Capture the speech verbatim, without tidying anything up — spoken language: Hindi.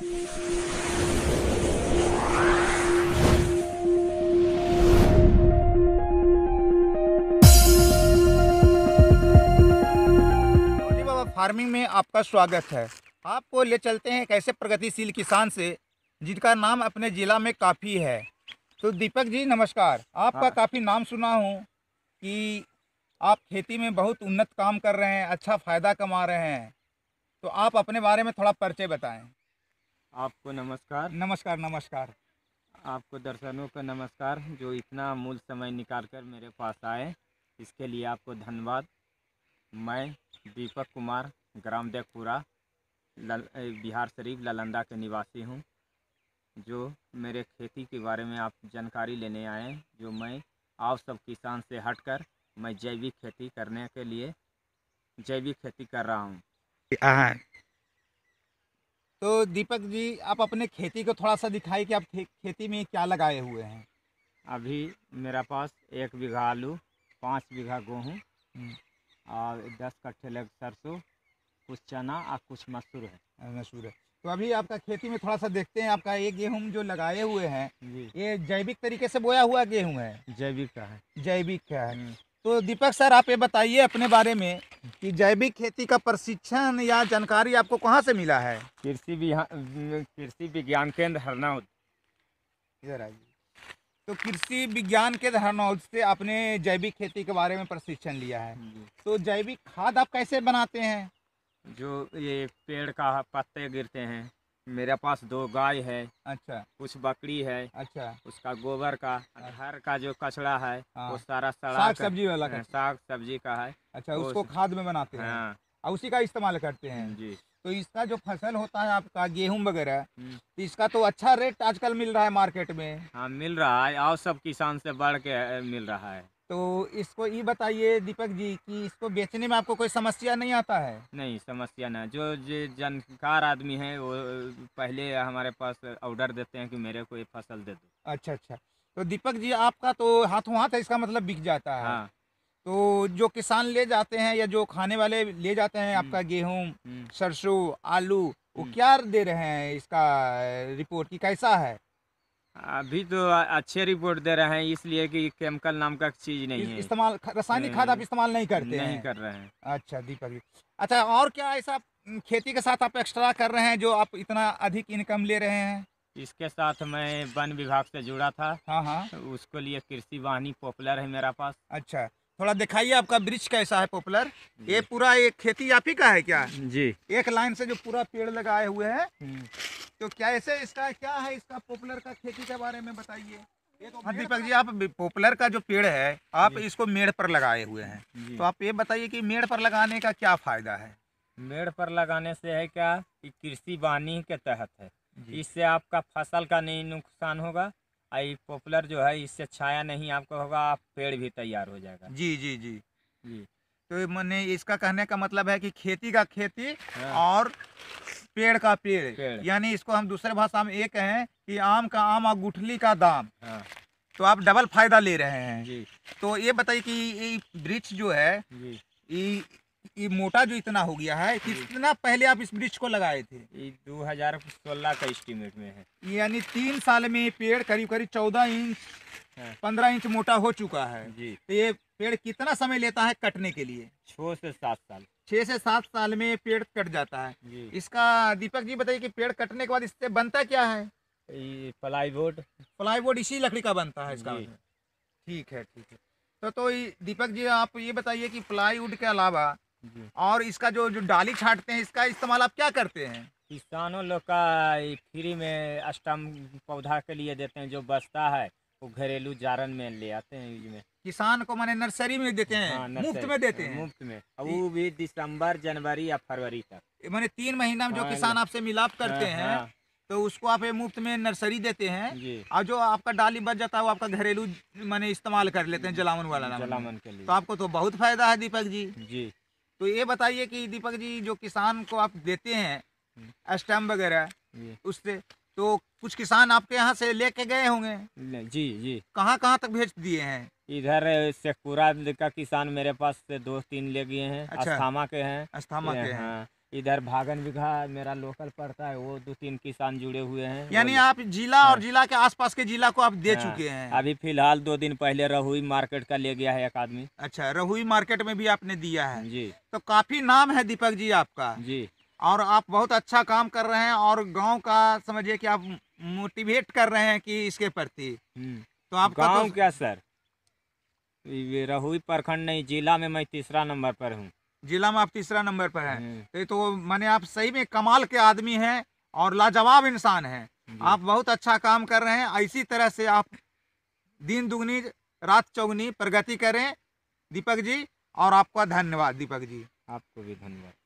जी बाबा, फार्मिंग में आपका स्वागत है। आपको ले चलते हैं एक ऐसे प्रगतिशील किसान से जिनका नाम अपने जिला में काफ़ी है। तो दीपक जी नमस्कार। आपका हाँ। काफ़ी नाम सुना हूँ कि आप खेती में बहुत उन्नत काम कर रहे हैं, अच्छा फ़ायदा कमा रहे हैं। तो आप अपने बारे में थोड़ा परिचय बताएं। आपको नमस्कार। नमस्कार नमस्कार। आपको दर्शकों को नमस्कार, जो इतना अमूल्य समय निकाल कर मेरे पास आए, इसके लिए आपको धन्यवाद। मैं दीपक कुमार, ग्राम देखपुरा, लल बिहार शरीफ नालंदा के निवासी हूँ। जो मेरे खेती के बारे में आप जानकारी लेने आए हैं, जो मैं आप सब किसान से हटकर मैं जैविक खेती करने के लिए जैविक खेती कर रहा हूँ। हाँ। तो दीपक जी आप अपने खेती को थोड़ा सा दिखाइए कि आप खे, खेती में क्या लगाए हुए हैं। अभी मेरा पास एक बीघा आलू, पाँच बीघा गेहूँ हम्म, और दस कट्ठे लग सरसों, कुछ चना और कुछ मसूर है। मशहूर है। तो अभी आपका खेती में थोड़ा सा देखते हैं। आपका ये गेहूं जो लगाए हुए हैं, जी, ये जैविक तरीके से बोया हुआ गेहूं है। जैविक का है। जैविक क्या है? हम्म, तो दीपक सर आप ये बताइए अपने बारे में कि जैविक खेती का प्रशिक्षण या जानकारी आपको कहाँ से मिला है? कृषि विहा- कृषि विज्ञान केंद्र हरनौत। इधर आइए। तो कृषि विज्ञान के हरनौत से आपने जैविक खेती के बारे में प्रशिक्षण लिया है। जी। तो जैविक खाद आप कैसे बनाते हैं? जो ये पेड़ का पत्ते गिरते हैं, मेरे पास दो गाय है, अच्छा कुछ बकरी है, अच्छा। उसका गोबर का, घर का जो कचरा है वो हाँ, सारा सड़ा साग कर, सब्जी वाला हाँ, कचरा। साग सब्जी का है। अच्छा, वो उसको खाद में बनाते हैं हाँ। और उसी का इस्तेमाल करते हैं। जी। तो इसका जो फसल होता है आपका गेहूं वगैरह, हम्म, तो इसका तो अच्छा रेट आजकल मिल रहा है मार्केट में। हाँ, मिल रहा है और सब किसान से बढ़ के अ, मिल रहा है। तो इसको ये बताइए दीपक जी कि इसको बेचने में आपको कोई समस्या नहीं आता है? नहीं, समस्या ना, जो जो जानकार आदमी है वो पहले हमारे पास ऑर्डर देते हैं कि मेरे को ये फसल दे दो। अच्छा अच्छा। तो दीपक जी आपका तो हाथों हाथ है, इसका मतलब बिक जाता है। हाँ। तो जो किसान ले जाते हैं या जो खाने वाले ले जाते हैं हम्म, आपका गेहूं, हम्म, सरसों, आलू, वो हम्म। क्या दे रहे हैं इसका रिपोर्ट की कैसा है? अभी तो अ- अच्छे रिपोर्ट दे रहे हैं, इसलिए कि केमिकल नाम का चीज़ नहीं इस है। इस्तेमाल ख रासायनिक खाद आप अ, इस्तेमाल नहीं करते नहीं हैं? कर रहे हैं। अच्छा दीपक जी। अच्छा, और क्या ऐसा उम, खेती के साथ आप एक्स्ट्रा कर रहे हैं जो आप इतना अधिक इनकम ले रहे हैं? इसके साथ मैं वन विभाग से जुड़ा था, हाँ, हाँ। उसके लिए कृषि वाहनी पॉपुलर है मेरा पास। अच्छा, थोड़ा दिखाइए आपका वृक्ष कैसा है पॉपुलर? ये जी। पूरा ये खेती आप ही का है क्या? जी। एक लाइन से जो पूरा पेड़ लगाए हुए हैं, हम्म, तो क्या ऐसे इसका क्या है इसका पॉपुलर का खेती के बारे में बताइए? हाँ दीपक जी, आप बी- पॉपुलर का जो पेड़ है आप जी। इसको मेड़ पर लगाए हुए हैं। जी। तो आप ये बताइए कि मेड़ पर लगाने का क्या फायदा है? मेड़ पर लगाने से है क्या कि कृषि वाहनी के तहत है, जी इससे आपका फसल का नहीं नुकसान होगा। और ये पॉपुलर जो है, इससे छाया नहीं आपको होगा, आप पेड़ भी तैयार हो जाएगा। जी जी जी। जी। तो मैंने इसका कहने का मतलब है कि खेती का खेती हाँ। और पेड़ का पेड़, पेड़। यानी इसको हम दूसरे भाषा में ये कहें कि आम का आम और गुठली का दाम। हाँ। तो आप डबल फायदा ले रहे हैं। जी। तो ये बताइए कि ये वृक्ष जो है, जी। ये ये मोटा जो इतना हो गया है, जी। कितना पहले आप इस वृक्ष को लगाए थे? ये दो हजार सोलह का एस्टीमेट में है। यानी तीन साल में ये पेड़ करीब करीब चौदह इंच हाँ। पंद्रह इंच मोटा हो चुका है। जी। तो ये पेड़ कितना समय लेता है कटने के लिए? छः से सात साल। छः से सात साल में ये पेड़ कट जाता है। जी। इसका दीपक जी बताइए कि पेड़ कटने के बाद इससे बनता क्या है? ये प्लाईवुड। प्लाईवुड इसी लकड़ी का बनता है इसका जी। मतलब? ठीक है ठीक है। तो तो ये दीपक जी आप ये बताइए कि प्लाईवुड के अलावा जी। और इसका जो जो डाली छाटते हैं, इसका इस्तेमाल आप क्या करते हैं? किसानों लोग का ये फ्री में स्टम्प पौधा के लिए देते हैं, जो बचता है वो घरेलू जारन में ले आते हैं यूज में। किसान को माने नर्सरी में देते हैं, हाँ, मुफ्त नर्सरी। में देते हाँ, हैं? मुफ्त में, और वो भी दिसंबर जनवरी या फरवरी तक। माने तीन महीना में जो हाँ, किसान आपसे मिलाप करते हाँ, हैं, हाँ। तो उसको आप ये मुफ्त में नर्सरी देते हैं। जी। और जो आपका डाली बच जाता है वो आपका घरेलू माने इस्तेमाल कर लेते हैं जलावन वाला नाम में। जलावन के लिए। तो आपको तो बहुत फायदा है दीपक जी। जी। तो ये बताइए कि दीपक जी जो किसान को आप देते हैं स्टैम्प वगैरह, जी। उससे तो कुछ किसान आपके यहाँ से लेके गए होंगे, ले- जी। जी। कहाँ कहाँ तक भेज दिए हैं? इधर शेखपुरा का किसान मेरे पास से दो तीन ले गए हैं, अच्छा। अस्थामा के हैं। अस्थामा ये, के हैं। हाँ, इधर भागन बिघा मेरा लोकल पड़ता है, वो दो तीन किसान जुड़े हुए हैं। यानी वो- आप जिला और हाँ। जिला के आसपास के जिला को आप दे हाँ, चुके हैं। अभी फिलहाल दो दिन पहले रहुई मार्केट का ले गया है एक आदमी। अच्छा, रहुई मार्केट में भी आपने दिया है। जी तो काफी नाम है दीपक जी आपका, जी। और आप बहुत अच्छा काम कर रहे हैं, और गांव का समझिए कि आप मोटिवेट कर रहे हैं कि इसके प्रति। हम्म। तो आपका गांव तो क्या सर, ये रहुई प्रखंड नहीं, जिला में मैं तीसरा नंबर पर हूँ। जिला में आप तीसरा नंबर पर हैं। हम्म, तो ये तो माने आप सही में कमाल के आदमी हैं और लाजवाब इंसान हैं। जी। आप बहुत अच्छा काम कर रहे हैं। इसी तरह से आप दिन दुगनी रात चौगुनी प्रगति करें दीपक जी, और आपका धन्यवाद दीपक जी। आपको भी धन्यवाद।